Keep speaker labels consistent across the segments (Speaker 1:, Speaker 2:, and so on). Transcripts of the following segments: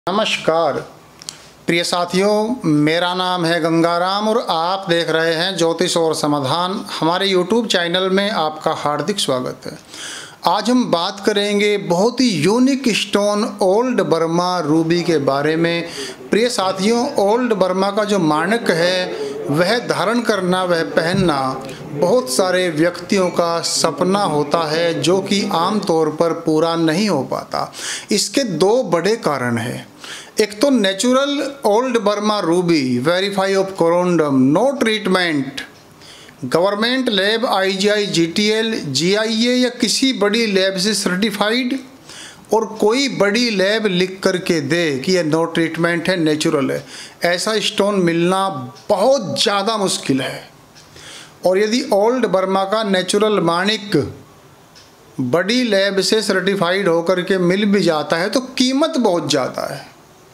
Speaker 1: नमस्कार प्रिय साथियों, मेरा नाम है गंगाराम और आप देख रहे हैं ज्योतिष और समाधान। हमारे YouTube चैनल में आपका हार्दिक स्वागत है। आज हम बात करेंगे बहुत ही unique stone old Burma ruby के बारे में। प्रिय साथियों, ओल्ड बर्मा का जो मानक है वह धारण करना, वह पहनना बहुत सारे व्यक्तियों का सपना होता है जो कि आम तौर पर पूरा नहीं हो पाता। इसके दो बड़े कारण हैं। एक तो natural old Burma ruby verify of corundum, no treatment, government lab IGI GTL GIA या किसी बड़ी लैब से सर्टिफाइड, और कोई बड़ी लैब लिख करके दे कि यह नो ट्रीटमेंट है, नेचुरल है। ऐसा स्टोन मिलना बहुत ज़्यादा मुश्किल है। और यदि ओल्ड बर्मा का नेचुरल माणिक बड़ी लैब से सर्टिफाइड होकर के मिल भी जाता है तो कीमत बहुत ज़्यादा है।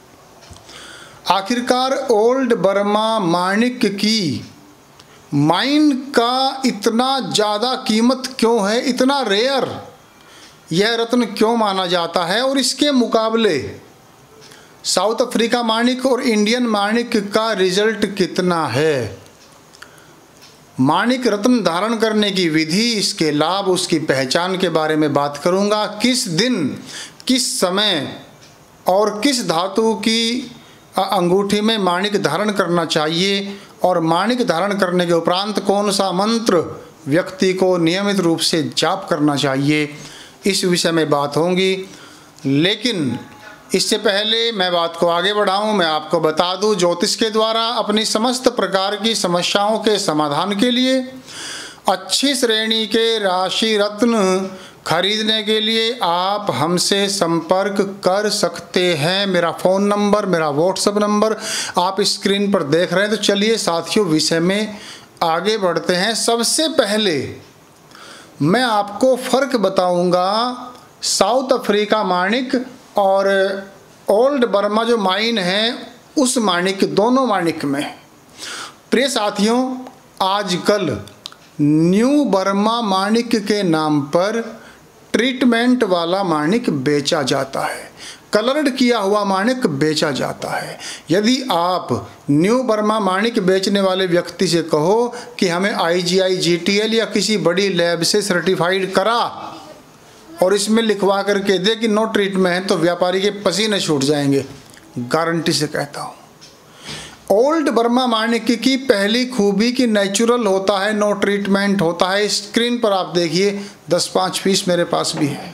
Speaker 1: आखिरकार ओल्ड बर्मा माणिक की माइन का इतना ज़्यादा कीमत क्यों है, इतना रेयर यह रत्न क्यों माना जाता है, और इसके मुकाबले साउथ अफ्रीका माणिक और इंडियन माणिक का रिजल्ट कितना है। माणिक रत्न धारण करने की विधि, इसके लाभ, उसकी पहचान के बारे में बात करूंगा। किस दिन, किस समय और किस धातु की अंगूठी में माणिक धारण करना चाहिए, और माणिक धारण करने के उपरांत कौन सा मंत्र व्यक्ति को नियमित रूप से जाप करना चाहिए, इस विषय में बात होगी। लेकिन इससे पहले मैं बात को आगे बढ़ाऊं, मैं आपको बता दूं, ज्योतिष के द्वारा अपनी समस्त प्रकार की समस्याओं के समाधान के लिए अच्छी श्रेणी के राशि रत्न खरीदने के लिए आप हमसे संपर्क कर सकते हैं। मेरा फ़ोन नंबर, मेरा व्हाट्सएप नंबर आप स्क्रीन पर देख रहे हैं। तो चलिए साथियों, विषय में आगे बढ़ते हैं। सबसे पहले मैं आपको फ़र्क बताऊंगा साउथ अफ्रीका माणिक और ओल्ड बर्मा जो माइन है उस माणिक, दोनों माणिक में। प्रिय साथियों, आजकल न्यू बर्मा माणिक के नाम पर ट्रीटमेंट वाला माणिक बेचा जाता है, कलर्ड किया हुआ माणिक बेचा जाता है। यदि आप न्यू बर्मा माणिक बेचने वाले व्यक्ति से कहो कि हमें IGI GTL या किसी बड़ी लैब से सर्टिफाइड करा और इसमें लिखवा करके दे कि नो ट्रीटमेंट है, तो व्यापारी के पसीने छूट जाएंगे, गारंटी से कहता हूँ। ओल्ड बर्मा माणिक की पहली खूबी कि नेचुरल होता है, नो ट्रीटमेंट होता है। स्क्रीन पर आप देखिए 10-5 पीस मेरे पास भी है।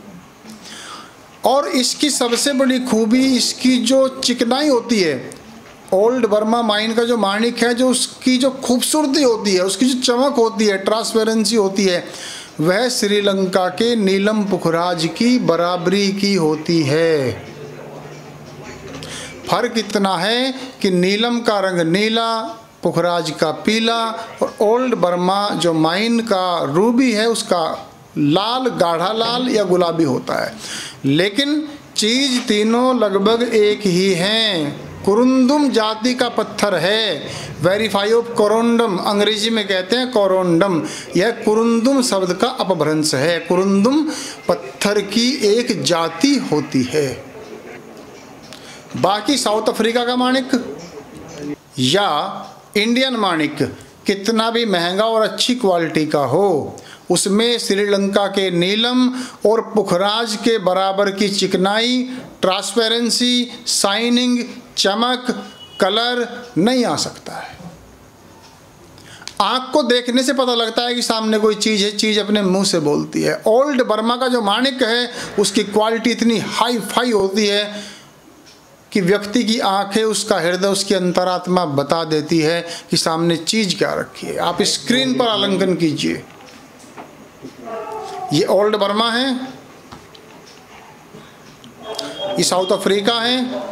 Speaker 1: और इसकी सबसे बड़ी खूबी इसकी जो चिकनाई होती है। ओल्ड बर्मा माइन का जो माणिक है, जो उसकी जो खूबसूरती होती है, उसकी जो चमक होती है, ट्रांसपेरेंसी होती है, वह श्रीलंका के नीलम पुखराज की बराबरी की होती है। फर्क इतना है कि नीलम का रंग नीला, पुखराज का पीला, और ओल्ड बर्मा जो माइन का रूबी है उसका लाल, गाढ़ा लाल या गुलाबी होता है। लेकिन चीज़ तीनों लगभग एक ही हैं। कुरुंदुम जाति का पत्थर है, वेरीफाई ऑफ कोरोंडम, अंग्रेजी में कहते हैं कोरोंडम। यह कुरुंदुम शब्द का अपभ्रंश है। कुरुंदुम पत्थर की एक जाति होती है। बाकी साउथ अफ्रीका का माणिक या इंडियन माणिक कितना भी महंगा और अच्छी क्वालिटी का हो, उसमें श्रीलंका के नीलम और पुखराज के बराबर की चिकनाई, ट्रांसपेरेंसी, शाइनिंग, चमक, कलर नहीं आ सकता है। आँख को देखने से पता लगता है कि सामने कोई चीज़ है, चीज़ अपने मुंह से बोलती है। ओल्ड बर्मा का जो माणिक है उसकी क्वालिटी इतनी हाई फाई होती है कि व्यक्ति की आंखें, उसका हृदय, उसकी अंतरात्मा बता देती है कि सामने चीज़ क्या रखी है। आप स्क्रीन पर आलंकन कीजिए। ये ओल्ड बर्मा है, ये साउथ अफ्रीका है,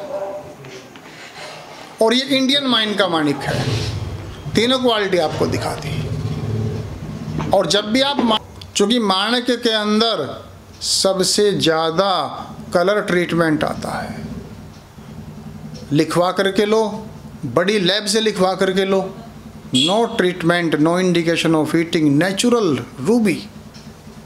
Speaker 1: और ये इंडियन माइन का माणिक है। तीनों क्वालिटी आपको दिखाती है। और जब भी आप, चूंकि माणिक के अंदर सबसे ज़्यादा कलर ट्रीटमेंट आता है, लिखवा करके लो, बड़ी लैब से लिखवा करके लो, no treatment, no indication of heating, natural ruby.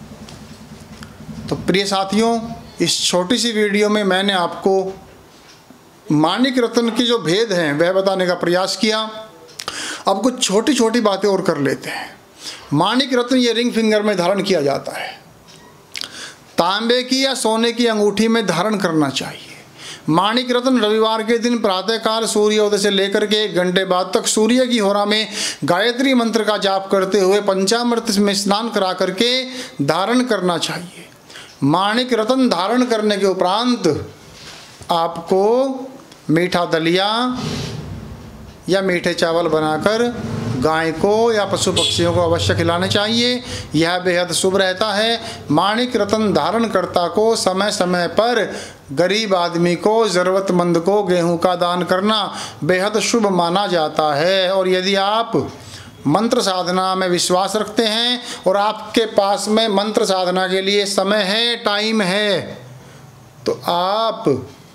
Speaker 1: तो प्रिय साथियों, इस छोटी सी वीडियो में मैंने आपको माणिक रत्न की जो भेद हैं वह बताने का प्रयास किया। अब कुछ छोटी छोटी बातें और कर लेते हैं। माणिक रत्न ये रिंग फिंगर में धारण किया जाता है। तांबे की या सोने की अंगूठी में धारण करना चाहिए। माणिक रत्न रविवार के दिन प्रातःकाल सूर्योदय से लेकर के 1 घंटे बाद तक सूर्य की होरा में गायत्री मंत्र का जाप करते हुए पंचामृत में स्नान करा करके धारण करना चाहिए। माणिक रत्न धारण करने के उपरांत आपको मीठा दलिया या मीठे चावल बनाकर गाय को या पशु पक्षियों को अवश्य खिलाने चाहिए। यह बेहद शुभ रहता है। माणिक रत्न धारण कर्ता को समय समय पर गरीब आदमी को, ज़रूरतमंद को गेहूं का दान करना बेहद शुभ माना जाता है। और यदि आप मंत्र साधना में विश्वास रखते हैं और आपके पास में मंत्र साधना के लिए समय है, टाइम है, तो आप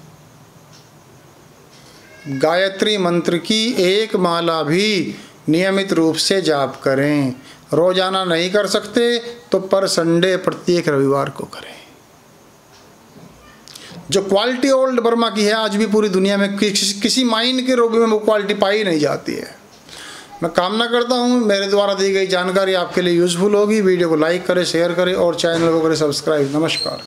Speaker 1: गायत्री मंत्र की 1 माला भी नियमित रूप से जाप करें। रोजाना नहीं कर सकते तो पर संडे प्रत्येक रविवार को करें। जो क्वालिटी ओल्ड बर्मा की है, आज भी पूरी दुनिया में किसी माइन के रोगी में वो क्वालिटी पाई नहीं जाती है। मैं कामना करता हूँ मेरे द्वारा दी गई जानकारी आपके लिए यूजफुल होगी। वीडियो को लाइक करें, शेयर करें और चैनल को करें सब्सक्राइब। नमस्कार।